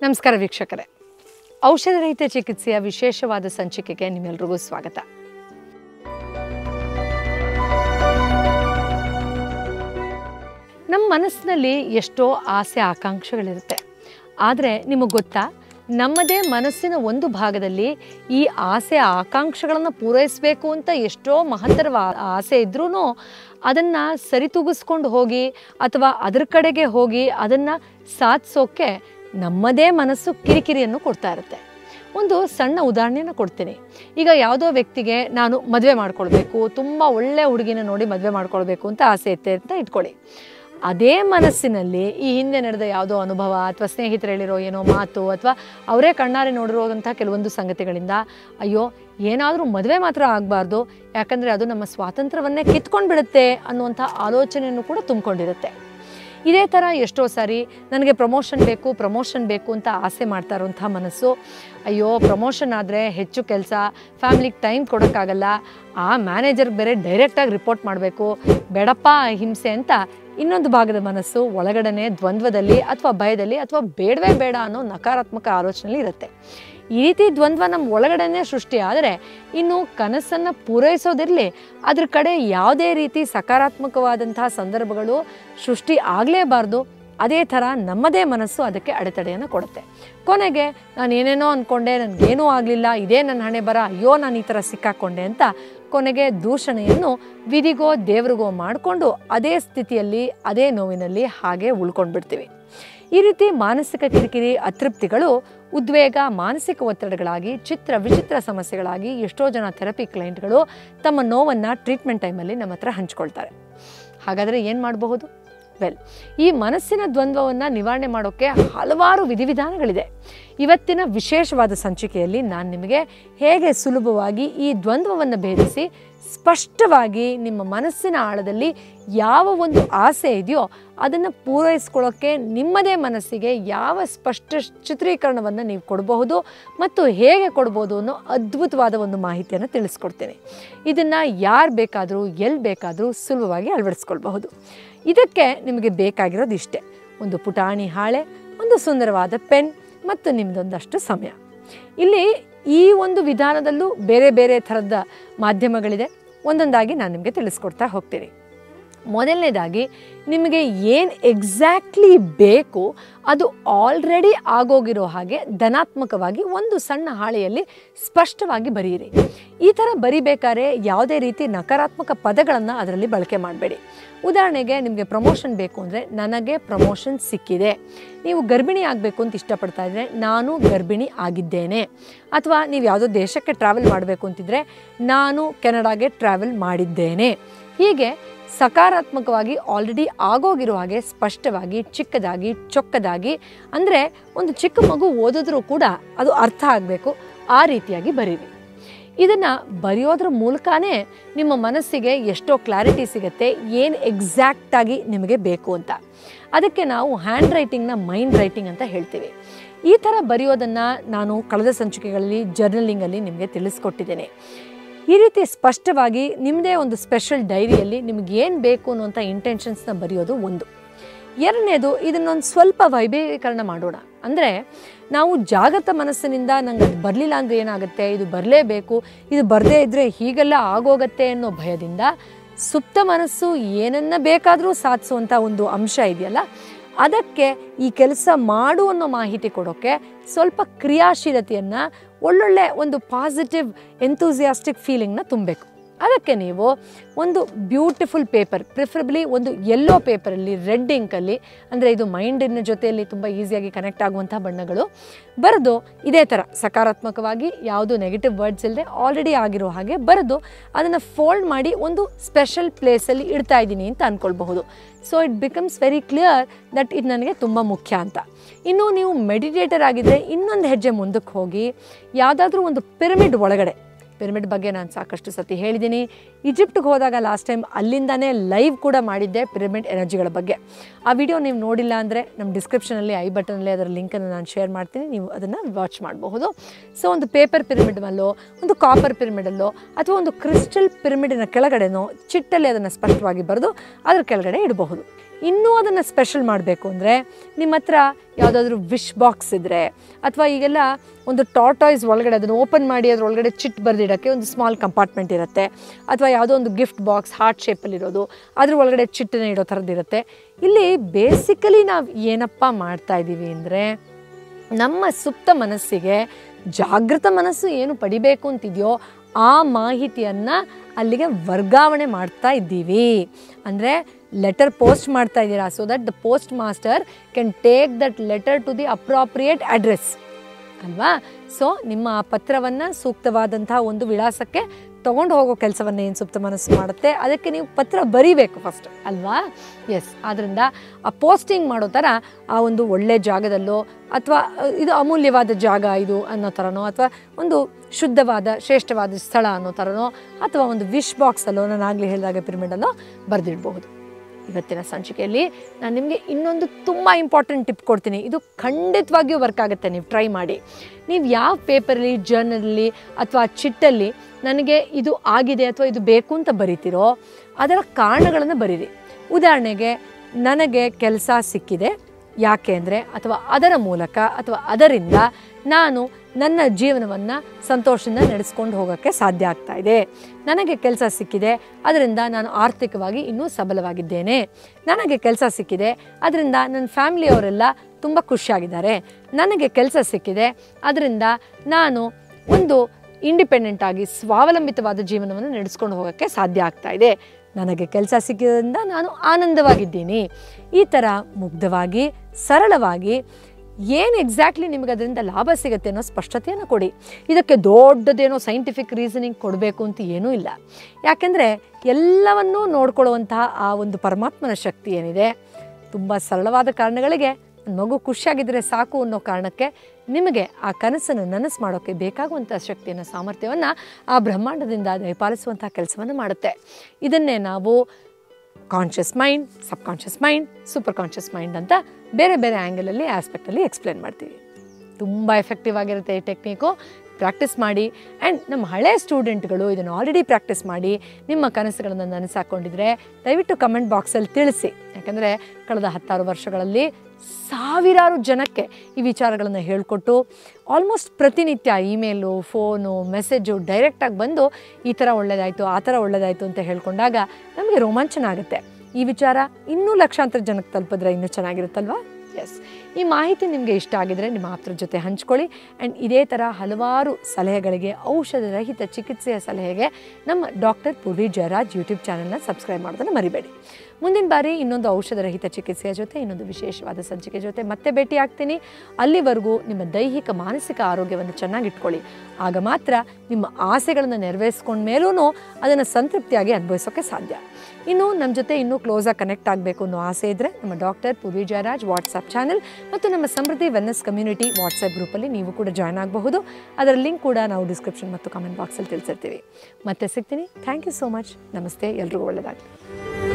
ನಮಸ್ಕಾರ ವೀಕ್ಷಕರೇ, ಔಷಧರಹಿತ ಚಿಕಿತ್ಸೆಯ ವಿಶೇಷವಾದ ಸಂಚಿಕೆಗೆ ನಿಮ್ಮೆಲ್ಲರಿಗೂ ಸ್ವಾಗತ. ನಮ್ಮ ಮನಸ್ಸಿನಲ್ಲಿ ಎಷ್ಟೋ ಆಸೆ ಆಕಾಂಕ್ಷೆಗಳಿರುತ್ತೆ. ಆದರೆ ನಿಮಗೆ ಗೊತ್ತಾ, ನಮ್ಮದೇ ಮನಸ್ಸಿನ ಒಂದು ಭಾಗದಲ್ಲಿ ಈ ಆಸೆ ಆಕಾಂಕ್ಷೆಗಳನ್ನು ಪೂರೈಸಬೇಕು ಅಂತ ಎಷ್ಟೋ ಮಹತ್ತರವಾದ ಆಸೆ ಇದ್ರೂ ಅದನ್ನು ಸರಿತೂಗಿಸ್ಕೊಂಡು ಹೋಗಿ ಅಥವಾ ಅದರ ಕಡೆಗೆ ಹೋಗಿ ಅದನ್ನು ಸಾಧಿಸೋಕ್ಕೆ ನಮ್ಮದೇ ಮನಸ್ಸು ಕಿರಿಕಿರಿಯನ್ನು ಕೊಡ್ತಾ ಇರುತ್ತೆ. ಒಂದು ಸಣ್ಣ ಉದಾಹರಣೆಯನ್ನು ಕೊಡ್ತೀನಿ. ಈಗ ಯಾವುದೋ ವ್ಯಕ್ತಿಗೆ ನಾನು ಮದುವೆ ಮಾಡ್ಕೊಳ್ಬೇಕು, ತುಂಬ ಒಳ್ಳೆ ಹುಡುಗಿನ ನೋಡಿ ಮದುವೆ ಮಾಡ್ಕೊಳ್ಬೇಕು ಅಂತ ಆಸೆ ಇತ್ತೆ ಅಂತ ಇಟ್ಕೊಳ್ಳಿ. ಅದೇ ಮನಸ್ಸಿನಲ್ಲಿ ಈ ಹಿಂದೆ ನಡೆದ ಯಾವುದೋ ಅನುಭವ ಅಥವಾ ಸ್ನೇಹಿತರು ಹೇಳಿರೋ ಏನೋ ಮಾತು ಅಥವಾ ಅವರೇ ಕಣ್ಣಾರೆ ನೋಡಿರೋಂಥ ಕೆಲವೊಂದು ಸಂಗತಿಗಳಿಂದ ಅಯ್ಯೋ ಏನಾದರೂ ಮದುವೆ ಮಾತ್ರ ಆಗಬಾರ್ದು, ಯಾಕಂದರೆ ಅದು ನಮ್ಮ ಸ್ವಾತಂತ್ರ್ಯವನ್ನೇ ಕಿತ್ಕೊಂಡು ಬಿಡುತ್ತೆ ಅನ್ನುವಂಥ ಆಲೋಚನೆಯನ್ನು ಕೂಡ ತುಂಬಿಕೊಂಡಿರುತ್ತೆ. ಇದೇ ಥರ ಎಷ್ಟೋ ಸಾರಿ ನನಗೆ ಪ್ರಮೋಷನ್ ಬೇಕು ಅಂತ ಆಸೆ ಮಾಡ್ತಾ ಇರೋಂಥ ಮನಸ್ಸು, ಅಯ್ಯೋ ಪ್ರಮೋಷನ್ ಆದರೆ ಹೆಚ್ಚು ಕೆಲಸ, ಫ್ಯಾಮ್ಲಿಗೆ ಟೈಮ್ ಕೊಡೋಕ್ಕಾಗಲ್ಲ, ಆ ಮ್ಯಾನೇಜರ್ಗೆ ಬೇರೆ ಡೈರೆಕ್ಟಾಗಿ ರಿಪೋರ್ಟ್ ಮಾಡಬೇಕು, ಬೇಡಪ್ಪ ಹಿಂಸೆ ಅಂತ ಇನ್ನೊಂದು ಭಾಗದ ಮನಸ್ಸು ಒಳಗಡೆ ದ್ವಂದ್ವದಲ್ಲಿ ಅಥವಾ ಭಯದಲ್ಲಿ ಅಥವಾ ಬೇಡವೇ ಬೇಡ ಅನ್ನೋ ನಕಾರಾತ್ಮಕ ಆಲೋಚನೆಯಲ್ಲಿ ಇರುತ್ತೆ. ಈ ರೀತಿ ದ್ವಂದ್ವ ನಮ್ಮ ಒಳಗಡೆನೇ ಸೃಷ್ಟಿ ಆದರೆ ಇನ್ನು ಕನಸನ್ನು ಪೂರೈಸೋದಿರಲಿ, ಅದ್ರ ಕಡೆ ಯಾವುದೇ ರೀತಿ ಸಕಾರಾತ್ಮಕವಾದಂತಹ ಸಂದರ್ಭಗಳು ಸೃಷ್ಟಿ ಆಗಲೇಬಾರ್ದು. ಅದೇ ಥರ ನಮ್ಮದೇ ಮನಸ್ಸು ಅದಕ್ಕೆ ಅಡೆತಡೆಯನ್ನು ಕೊಡುತ್ತೆ. ಕೊನೆಗೆ ನಾನು ಏನೇನೋ ಅಂದ್ಕೊಂಡೆ, ನನಗೇನೂ ಆಗಲಿಲ್ಲ, ಇದೇ ನನ್ನ ಹಣೆ ಬರ, ಅಯ್ಯೋ ನಾನು ಈ ಥರ ಸಿಕ್ಕಾಕ್ಕೊಂಡೆ ಅಂತ ಕೊನೆಗೆ ದೂಷಣೆಯನ್ನು ವಿಧಿಗೋ ದೇವರಿಗೋ ಮಾಡಿಕೊಂಡು ಅದೇ ಸ್ಥಿತಿಯಲ್ಲಿ ಅದೇ ನೋವಿನಲ್ಲಿ ಹಾಗೆ ಉಳ್ಕೊಂಡು ಬಿಡ್ತೀವಿ. ಈ ರೀತಿ ಮಾನಸಿಕ ಕಿರಿಕಿರಿ, ಅತೃಪ್ತಿಗಳು ಉದ್ವೇಗ, ಮಾನಸಿಕ ಒತ್ತಡಗಳಾಗಿ ವಿಚಿತ್ರ ಸಮಸ್ಯೆಗಳಾಗಿ ಎಷ್ಟೋ ಜನ ಥೆರಪಿ ಕ್ಲೈಂಟ್ಗಳು ತಮ್ಮ ನೋವನ್ನು ಟ್ರೀಟ್ಮೆಂಟ್ ಟೈಮಲ್ಲಿ ನಮ್ಮ ಹತ್ರ ಹಂಚ್ಕೊಳ್ತಾರೆ. ಹಾಗಾದರೆ ಏನು ಮಾಡಬಹುದು? ಈ ಮನಸ್ಸಿನ ದ್ವಂದ್ವವನ್ನು ನಿವಾರಣೆ ಮಾಡೋಕ್ಕೆ ಹಲವಾರು ವಿಧಿವಿಧಾನಗಳಿದೆ. ಇವತ್ತಿನ ವಿಶೇಷವಾದ ಸಂಚಿಕೆಯಲ್ಲಿ ನಾನು ನಿಮಗೆ ಹೇಗೆ ಸುಲಭವಾಗಿ ಈ ದ್ವಂದ್ವವನ್ನು ಭೇದಿಸಿ ಸ್ಪಷ್ಟವಾಗಿ ನಿಮ್ಮ ಮನಸ್ಸಿನ ಆಳದಲ್ಲಿ ಯಾವ ಒಂದು ಆಸೆ ಇದೆಯೋ ಅದನ್ನು ಪೂರೈಸ್ಕೊಳ್ಳೋಕ್ಕೆ ನಿಮ್ಮದೇ ಮನಸ್ಸಿಗೆ ಯಾವ ಸ್ಪಷ್ಟ ಚಿತ್ರೀಕರಣವನ್ನು ನೀವು ಕೊಡಬಹುದು ಮತ್ತು ಹೇಗೆ ಕೊಡ್ಬೋದು ಅನ್ನೋ ಅದ್ಭುತವಾದ ಒಂದು ಮಾಹಿತಿಯನ್ನು ತಿಳಿಸ್ಕೊಡ್ತೇನೆ. ಇದನ್ನು ಯಾರು ಬೇಕಾದರೂ ಎಲ್ಲಿ ಬೇಕಾದರೂ ಸುಲಭವಾಗಿ ಅಳವಡಿಸ್ಕೊಳ್ಬಹುದು. ಇದಕ್ಕೆ ನಿಮಗೆ ಬೇಕಾಗಿರೋದು ಇಷ್ಟೇ: ಒಂದು ಪುಟಾಣಿ ಹಾಳೆ, ಒಂದು ಸುಂದರವಾದ ಪೆನ್ ಮತ್ತು ನಿಮ್ಮದೊಂದಷ್ಟು ಸಮಯ. ಇಲ್ಲಿ ಈ ಒಂದು ವಿಧಾನದಲ್ಲೂ ಬೇರೆ ಬೇರೆ ಥರದ ಮಾಧ್ಯಮಗಳಿದೆ. ಒಂದೊಂದಾಗಿ ನಾನು ನಿಮಗೆ ತಿಳಿಸ್ಕೊಡ್ತಾ ಹೋಗ್ತೀನಿ. ಮೊದಲನೇದಾಗಿ ನಿಮಗೆ ಏನು ಎಕ್ಸಾಕ್ಟ್ಲಿ ಬೇಕು ಅದು ಆಲ್ರೆಡಿ ಆಗೋಗಿರೋ ಹಾಗೆ ಧನಾತ್ಮಕವಾಗಿ ಒಂದು ಸಣ್ಣ ಹಾಳೆಯಲ್ಲಿ ಸ್ಪಷ್ಟವಾಗಿ ಬರೆಯಿರಿ. ಈ ಥರ ಬರಿಬೇಕಾದ್ರೆ ಯಾವುದೇ ರೀತಿ ನಕಾರಾತ್ಮಕ ಪದಗಳನ್ನು ಅದರಲ್ಲಿ ಬಳಕೆ ಮಾಡಬೇಡಿ. ಉದಾಹರಣೆಗೆ ನಿಮಗೆ ಪ್ರಮೋಷನ್ ಬೇಕು ಅಂದರೆ ನನಗೆ ಪ್ರಮೋಷನ್ ಸಿಕ್ಕಿದೆ, ನೀವು ಗರ್ಭಿಣಿ ಆಗಬೇಕು ಅಂತ ಇಷ್ಟಪಡ್ತಾ ಇದ್ದರೆ ನಾನು ಗರ್ಭಿಣಿ ಆಗಿದ್ದೇನೆ, ಅಥವಾ ನೀವು ಯಾವುದೋ ದೇಶಕ್ಕೆ ಟ್ರಾವೆಲ್ ಮಾಡಬೇಕು ಅಂತಿದ್ರೆ ನಾನು ಕೆನಡಾಗೆ ಟ್ರಾವೆಲ್ ಮಾಡಿದ್ದೇನೆ. ಹೀಗೆ ಸಕಾರಾತ್ಮಕವಾಗಿ ಆಲ್ರೆಡಿ ಆಗೋಗಿರೋ ಹಾಗೆ ಸ್ಪಷ್ಟವಾಗಿ ಚಿಕ್ಕದಾಗಿ ಚೊಕ್ಕದಾಗಿ, ಅಂದರೆ ಒಂದು ಚಿಕ್ಕ ಮಗು ಓದಿದ್ರೂ ಕೂಡ ಅದು ಅರ್ಥ ಆಗಬೇಕು, ಆ ರೀತಿಯಾಗಿ ಬರೀರಿ. ಇದನ್ನು ಬರೆಯೋದ್ರ ಮೂಲಕನೇ ನಿಮ್ಮ ಮನಸ್ಸಿಗೆ ಎಷ್ಟೋ ಕ್ಲಾರಿಟಿ ಸಿಗುತ್ತೆ ಏನು ಎಕ್ಸಾಕ್ಟಾಗಿ ನಿಮಗೆ ಬೇಕು ಅಂತ. ಅದಕ್ಕೆ ನಾವು ಹ್ಯಾಂಡ್ ರೈಟಿಂಗ್ನ ಮೈಂಡ್ ರೈಟಿಂಗ್ ಅಂತ ಹೇಳ್ತೀವಿ. ಈ ಥರ ಬರೆಯೋದನ್ನು ನಾನು ಕಳೆದ ಸಂಚಿಕೆಗಳಲ್ಲಿ ಜರ್ನಲಿಂಗಲ್ಲಿ ನಿಮಗೆ ತಿಳಿಸ್ಕೊಟ್ಟಿದ್ದೇನೆ. ಈ ರೀತಿ ಸ್ಪಷ್ಟವಾಗಿ ನಿಮ್ಮದೇ ಒಂದು ಸ್ಪೆಷಲ್ ಡೈರಿಯಲ್ಲಿ ನಿಮಗೇನು ಬೇಕು ಅನ್ನೋಂಥ ಇಂಟೆನ್ಷನ್ಸ್ನ ಬರೆಯೋದು ಒಂದು. ಎರಡನೇದು, ಇದನ್ನೊಂದು ಸ್ವಲ್ಪ ವೈಭವೀಕರಣ ಮಾಡೋಣ. ಅಂದರೆ ನಾವು ಜಾಗೃತ ಮನಸ್ಸಿನಿಂದ ನಂಗೆ ಅದು ಬರಲಿಲ್ಲ ಅಂದರೆ ಏನಾಗುತ್ತೆ, ಇದು ಬರಲೇಬೇಕು, ಇದು ಬರದೇ ಇದ್ದರೆ ಹೀಗೆಲ್ಲ ಆಗೋಗತ್ತೆ ಅನ್ನೋ ಭಯದಿಂದ ಸುಪ್ತ ಮನಸ್ಸು ಏನನ್ನ ಬೇಕಾದರೂ ಸಾಧಿಸುವಂಥ ಒಂದು ಅಂಶ ಇದೆಯಲ್ಲ, ಅದಕ್ಕೆ ಈ ಕೆಲಸ ಮಾಡು ಅನ್ನೋ ಮಾಹಿತಿ ಕೊಡೋಕ್ಕೆ ಸ್ವಲ್ಪ ಕ್ರಿಯಾಶೀಲತೆಯನ್ನು, ಒಳ್ಳೊಳ್ಳೆ ಒಂದು ಪಾಸಿಟಿವ್ ಎಂಥೂಸಿಯಾಸ್ಟಿಕ್ ಫೀಲಿಂಗ್ನ ತುಂಬಬೇಕು. ಅದಕ್ಕೆ ನೀವು ಒಂದು ಬ್ಯೂಟಿಫುಲ್ ಪೇಪರ್, ಪ್ರಿಫರಬ್ಲಿ ಒಂದು ಯೆಲ್ಲೋ ಪೇಪರಲ್ಲಿ ರೆಡ್ ಇಂಕಲ್ಲಿ, ಅಂದರೆ ಇದು ಮೈಂಡಿನ ಜೊತೆಯಲ್ಲಿ ತುಂಬ ಈಸಿಯಾಗಿ ಕನೆಕ್ಟ್ ಆಗುವಂಥ ಬಣ್ಣಗಳು, ಬರೆದು ಇದೇ ಥರ ಸಕಾರಾತ್ಮಕವಾಗಿ ಯಾವುದು ನೆಗೆಟಿವ್ ವರ್ಡ್ಸ್ ಇಲ್ಲದೆ ಆಲ್ರೆಡಿ ಆಗಿರೋ ಹಾಗೆ ಬರೆದು ಅದನ್ನು ಫೋಲ್ಡ್ ಮಾಡಿ ಒಂದು ಸ್ಪೆಷಲ್ ಪ್ಲೇಸಲ್ಲಿ ಇಡ್ತಾ ಇದ್ದೀನಿ ಅಂತ ಅಂದ್ಕೊಳ್ಬಹುದು. So it becomes very clear that ಇದು ನನಗೆ ತುಂಬ ಮುಖ್ಯ ಅಂತ. ಇನ್ನು ನೀವು ಮೆಡಿಟೇಟರ್ ಆಗಿದ್ದರೆ ಇನ್ನೊಂದು ಹೆಜ್ಜೆ ಮುಂದಕ್ಕೆ ಹೋಗಿ ಯಾವುದಾದ್ರೂ ಒಂದು ಪಿರಮಿಡ್ ಒಳಗಡೆ, ಪಿರಮಿಡ್ ಬಗ್ಗೆ ನಾನು ಸಾಕಷ್ಟು ಸತಿ ಹೇಳಿದ್ದೀನಿ. ಈಜಿಪ್ಟ್ಗೆ ಹೋದಾಗ ಲಾಸ್ಟ್ ಟೈಮ್ ಅಲ್ಲಿಂದನೇ ಲೈವ್ ಕೂಡ ಮಾಡಿದ್ದೆ ಪಿರಮಿಡ್ ಎನರ್ಜಿಗಳ ಬಗ್ಗೆ. ಆ ವಿಡಿಯೋ ನೀವು ನೋಡಿಲ್ಲ ಅಂದರೆ ನಮ್ಮ ಡಿಸ್ಕ್ರಿಪ್ಷನಲ್ಲಿ ಐ ಬಟನಲ್ಲಿ ಅದರ ಲಿಂಕನ್ನು ನಾನು ಶೇರ್ ಮಾಡ್ತೀನಿ, ನೀವು ಅದನ್ನು ವಾಚ್ ಮಾಡಬಹುದು. ಸೊ ಒಂದು ಪೇಪರ್ ಪಿರಮಿಡಲ್ಲೋ, ಒಂದು ಕಾಪರ್ ಪಿರಮಿಡಲ್ಲೋ ಅಥವಾ ಒಂದು ಕ್ರಿಸ್ಟಲ್ ಪಿರಮಿಡಿನ ಕೆಳಗಡೆನೋ ಚಿಟ್ಟಲ್ಲಿ ಅದನ್ನು ಸ್ಪಷ್ಟವಾಗಿ ಬರೆದು ಅದರ ಕೆಳಗಡೆ ಇಡಬಹುದು. ಇನ್ನೂ ಅದನ್ನು ಸ್ಪೆಷಲ್ ಮಾಡಬೇಕು ಅಂದರೆ ನಿಮ್ಮ ಹತ್ರ ಯಾವುದಾದ್ರೂ ವಿಶ್ ಬಾಕ್ಸ್ ಇದ್ದರೆ, ಅಥವಾ ಈಗೆಲ್ಲ ಒಂದು ಟಾರ್ಟಾಯ್ಸ್ ಒಳಗಡೆ ಅದನ್ನು ಓಪನ್ ಮಾಡಿ ಅದರೊಳಗಡೆ ಚಿಟ್ ಬರೆದಿಡೋಕ್ಕೆ ಒಂದು ಸ್ಮಾಲ್ ಕಂಪಾರ್ಟ್ಮೆಂಟ್ ಇರುತ್ತೆ, ಅಥವಾ ಯಾವುದೋ ಒಂದು ಗಿಫ್ಟ್ ಬಾಕ್ಸ್ ಹಾರ್ಟ್ ಶೇಪಲ್ಲಿರೋದು ಅದ್ರ ಒಳಗಡೆ ಚಿಟ್ಟನ್ನು ಇಡೋ ಥರದ್ದಿರುತ್ತೆ. ಇಲ್ಲಿ ಬೇಸಿಕಲಿ ನಾವು ಏನಪ್ಪ ಮಾಡ್ತಾ ಇದ್ದೀವಿ ಅಂದರೆ, ನಮ್ಮ ಸುಪ್ತ ಮನಸ್ಸಿಗೆ ಜಾಗೃತ ಮನಸ್ಸು ಏನು ಪಡಿಬೇಕು ಅಂತಿದೆಯೋ ಆ ಮಾಹಿತಿಯನ್ನು ಅಲ್ಲಿಗೆ ವರ್ಗಾವಣೆ ಮಾಡ್ತಾ ಇದ್ದೀವಿ. ಅಂದರೆ ಲೆಟರ್ ಪೋಸ್ಟ್ ಮಾಡ್ತಾ ಇದ್ದೀರಾ, so that the post master can take that letter to the appropriate address ಅಲ್ವಾ. ಸೊ ನಿಮ್ಮ ಆ ಪತ್ರವನ್ನು ಸೂಕ್ತವಾದಂತಹ ಒಂದು ವಿಳಾಸಕ್ಕೆ ತೊಗೊಂಡು ಹೋಗೋ ಕೆಲಸವನ್ನು ಏನು ಸುಪ್ತ ಮನಸ್ಸು ಮಾಡುತ್ತೆ, ಅದಕ್ಕೆ ನೀವು ಪತ್ರ ಬರೀಬೇಕು ಫಸ್ಟ್ ಅಲ್ವಾ. ಎಸ್, ಆದ್ದರಿಂದ ಆ ಪೋಸ್ಟಿಂಗ್ ಮಾಡೋ ಥರ ಆ ಒಂದು ಒಳ್ಳೆ ಜಾಗದಲ್ಲೋ, ಅಥವಾ ಇದು ಅಮೂಲ್ಯವಾದ ಜಾಗ ಇದು ಅನ್ನೋ ಥರನೋ, ಅಥವಾ ಒಂದು ಶುದ್ಧವಾದ ಶ್ರೇಷ್ಠವಾದ ಸ್ಥಳ ಅನ್ನೋ ಥರನೋ, ಅಥವಾ ಒಂದು ವಿಶ್ ಬಾಕ್ಸಲ್ಲೋ, ನಾನು ಆಗಲೇ ಹೇಳಿದಾಗ ಪಿರಮಿಡಲ್ಲೋ ಬರೆದಿಡಬಹುದು. ಇವತ್ತಿನ ಸಂಚಿಕೆಯಲ್ಲಿ ನಾನು ನಿಮಗೆ ಇನ್ನೊಂದು ತುಂಬ ಇಂಪಾರ್ಟೆಂಟ್ ಟಿಪ್ ಕೊಡ್ತೀನಿ. ಇದು ಖಂಡಿತವಾಗಿಯೂ ವರ್ಕ್ ಆಗುತ್ತೆ, ನೀವು ಟ್ರೈ ಮಾಡಿ. ನೀವು ಯಾವ ಪೇಪರಲ್ಲಿ, ಜರ್ನಲಲ್ಲಿ ಅಥವಾ ಚಿಟ್ಟಲ್ಲಿ ನನಗೆ ಇದು ಆಗಿದೆ ಅಥವಾ ಇದು ಬೇಕು ಅಂತ ಬರೀತಿರೋ ಅದರ ಕಾರಣಗಳನ್ನು ಬರೀರಿ. ಉದಾಹರಣೆಗೆ, ನನಗೆ ಕೆಲಸ ಸಿಕ್ಕಿದೆ ಯಾಕೆ ಅಂದರೆ, ಅಥವಾ ಅದರ ಮೂಲಕ ಅಥವಾ ಅದರಿಂದ ನಾನು ನನ್ನ ಜೀವನವನ್ನು ಸಂತೋಷದಿಂದ ನಡೆಸ್ಕೊಂಡು ಹೋಗೋಕ್ಕೆ ಸಾಧ್ಯ ಆಗ್ತಾ ಇದೆ. ನನಗೆ ಕೆಲಸ ಸಿಕ್ಕಿದೆ, ಅದರಿಂದ ನಾನು ಆರ್ಥಿಕವಾಗಿ ಇನ್ನೂ ಸಬಲವಾಗಿದ್ದೇನೆ. ನನಗೆ ಕೆಲಸ ಸಿಕ್ಕಿದೆ, ಅದರಿಂದ ನನ್ನ ಫ್ಯಾಮಿಲಿಯವರೆಲ್ಲ ತುಂಬ ಖುಷಿಯಾಗಿದ್ದಾರೆ. ನನಗೆ ಕೆಲಸ ಸಿಕ್ಕಿದೆ, ಅದರಿಂದ ನಾನು ಒಂದು ಇಂಡಿಪೆಂಡೆಂಟ್ ಆಗಿ ಸ್ವಾವಲಂಬಿತವಾದ ಜೀವನವನ್ನು ನಡೆಸ್ಕೊಂಡು ಹೋಗೋಕ್ಕೆ ಸಾಧ್ಯ ಆಗ್ತಾ ಇದೆ. ನನಗೆ ಕೆಲಸ ಸಿಕ್ಕಿದ್ರಿಂದ ನಾನು ಆನಂದವಾಗಿದ್ದೀನಿ. ಈ ಥರ ಮುಗ್ಧವಾಗಿ, ಸರಳವಾಗಿ ಏನು ಎಕ್ಸಾಕ್ಟ್ಲಿ ನಿಮಗೆ ಅದರಿಂದ ಲಾಭ ಸಿಗುತ್ತೆ ಅನ್ನೋ ಸ್ಪಷ್ಟತೆಯನ್ನು ಕೊಡಿ. ಇದಕ್ಕೆ ದೊಡ್ಡದೇನೋ ಸೈಂಟಿಫಿಕ್ ರೀಸನಿಂಗ್ ಕೊಡಬೇಕು ಅಂತ ಏನೂ ಇಲ್ಲ. ಯಾಕೆಂದರೆ ಎಲ್ಲವನ್ನೂ ನೋಡ್ಕೊಳ್ಳುವಂತಹ ಆ ಒಂದು ಪರಮಾತ್ಮನ ಶಕ್ತಿ ಏನಿದೆ, ತುಂಬ ಸರಳವಾದ ಕಾರಣಗಳಿಗೆ ನನ್ನ ಮಗು ಖುಷಿಯಾಗಿದ್ದರೆ ಸಾಕು ಅನ್ನೋ ಕಾರಣಕ್ಕೆ ನಿಮಗೆ ಆ ಕನಸನ್ನು ನನಸು ಮಾಡೋಕ್ಕೆ ಬೇಕಾಗುವಂಥ ಶಕ್ತಿಯನ್ನು, ಸಾಮರ್ಥ್ಯವನ್ನು ಆ ಬ್ರಹ್ಮಾಂಡದಿಂದ ದಯಪಾಲಿಸುವಂಥ ಕೆಲಸವನ್ನು ಮಾಡುತ್ತೆ. ಇದನ್ನೇ ನಾವು conscious mind, sub conscious mind, super conscious mind ಅಂತ ಬೇರೆ ಬೇರೆ ಆ್ಯಂಗಲಲ್ಲಿ, ಆಸ್ಪೆಕ್ಟಲ್ಲಿ ಎಕ್ಸ್ಪ್ಲೇನ್ ಮಾಡ್ತೀವಿ. ತುಂಬ ಎಫೆಕ್ಟಿವ್ ಆಗಿರುತ್ತೆ ಈ ಟೆಕ್ನಿಕು. ಪ್ರಾಕ್ಟೀಸ್ ಮಾಡಿ. ಆ್ಯಂಡ್ ನಮ್ಮ ಹಳೆ ಸ್ಟೂಡೆಂಟ್ಗಳು ಇದನ್ನು ಆಲ್ರೆಡಿ ಪ್ರಾಕ್ಟೀಸ್ ಮಾಡಿ ನಿಮ್ಮ ಕನಸುಗಳನ್ನು ನನಸಾಕೊಂಡಿದ್ರೆ ದಯವಿಟ್ಟು ಕಮೆಂಟ್ ಬಾಕ್ಸಲ್ಲಿ ತಿಳಿಸಿ. ಯಾಕಂದರೆ ಕಳೆದ 10 ವರ್ಷಗಳಲ್ಲಿ ಸಾವಿರಾರು ಜನಕ್ಕೆ ಈ ವಿಚಾರಗಳನ್ನು ಹೇಳಿಕೊಟ್ಟು ಆಲ್ಮೋಸ್ಟ್ ಪ್ರತಿನಿತ್ಯ ಇಮೇಲು, ಫೋನು, ಮೆಸೇಜು ಡೈರೆಕ್ಟಾಗಿ ಬಂದು ಈ ಥರ ಒಳ್ಳೆಯದಾಯಿತು, ಆ ಥರ ಒಳ್ಳೆಯದಾಯಿತು ಅಂತ ಹೇಳ್ಕೊಂಡಾಗ ನಮಗೆ ರೋಮಾಂಚನ ಆಗುತ್ತೆ. ಈ ವಿಚಾರ ಇನ್ನೂ ಲಕ್ಷಾಂತರ ಜನಕ್ಕೆ ತಲುಪಿದ್ರೆ ಇನ್ನೂ ಚೆನ್ನಾಗಿರುತ್ತಲ್ವಾ. ಎಸ್, ಈ ಮಾಹಿತಿ ನಿಮಗೆ ಇಷ್ಟ ಆಗಿದರೆ ನಿಮ್ಮ ಆಪ್ತರ ಜೊತೆ ಹಂಚ್ಕೊಳ್ಳಿ. ಆ್ಯಂಡ್ ಇದೇ ಥರ ಹಲವಾರು ಸಲಹೆಗಳಿಗೆ, ಔಷಧ ರಹಿತ ಚಿಕಿತ್ಸೆಯ ಸಲಹೆಗೆ ನಮ್ಮ ಡಾಕ್ಟರ್ ಪೂರ್ವಿ ಜಯರಾಜ್ ಯೂಟ್ಯೂಬ್ ಚಾನಲ್ನ ಸಬ್ಸ್ಕ್ರೈಬ್ ಮಾಡೋದನ್ನು ಮರಿಬೇಡಿ. ಮುಂದಿನ ಬಾರಿ ಇನ್ನೊಂದು ಔಷಧ ರಹಿತ ಚಿಕಿತ್ಸೆಯ ಜೊತೆ, ಇನ್ನೊಂದು ವಿಶೇಷವಾದ ಸಂಚಿಕೆ ಜೊತೆ ಮತ್ತೆ ಭೇಟಿ ಆಗ್ತೀನಿ. ಅಲ್ಲಿವರೆಗೂ ನಿಮ್ಮ ದೈಹಿಕ ಮಾನಸಿಕ ಆರೋಗ್ಯವನ್ನು ಚೆನ್ನಾಗಿಟ್ಕೊಳ್ಳಿ. ಆಗ ಮಾತ್ರ ನಿಮ್ಮ ಆಸೆಗಳನ್ನು ನೆರವೇರಿಸ್ಕೊಂಡ ಮೇಲೂ ಅದನ್ನು ಸಂತೃಪ್ತಿಯಾಗಿ ಅನುಭವಿಸೋಕ್ಕೆ ಸಾಧ್ಯ. ಇನ್ನು ನಮ್ಮ ಜೊತೆ ಇನ್ನೂ ಕ್ಲೋಸಾಗಿ ಕನೆಕ್ಟ್ ಆಗಬೇಕು ಅನ್ನೋ ಆಸೆ ಇದ್ದರೆ ನಮ್ಮ doctor Purvi Jayaraj WhatsApp channel ಮತ್ತು ನಮ್ಮ ಸಮೃದ್ಧಿ ವೆಲ್ನೆಸ್ ಕಮ್ಯುನಿಟಿ ವಾಟ್ಸಪ್ ಗ್ರೂಪಲ್ಲಿ ನೀವು ಕೂಡ ಜಾಯ್ನ್ ಆಗಬಹುದು. ಅದರ ಲಿಂಕ್ ಕೂಡ ನಾವು ಡಿಸ್ಕ್ರಿಪ್ಷನ್ ಮತ್ತು ಕಮೆಂಟ್ ಬಾಕ್ಸಲ್ಲಿ ತಿಳಿಸಿರ್ತೀವಿ. ಮತ್ತೆ ಸಿಗ್ತೀನಿ. Thank you so much. ನಮಸ್ತೆ. ಎಲ್ರಿಗೂ ಒಳ್ಳೆಯದಾಗಲಿ.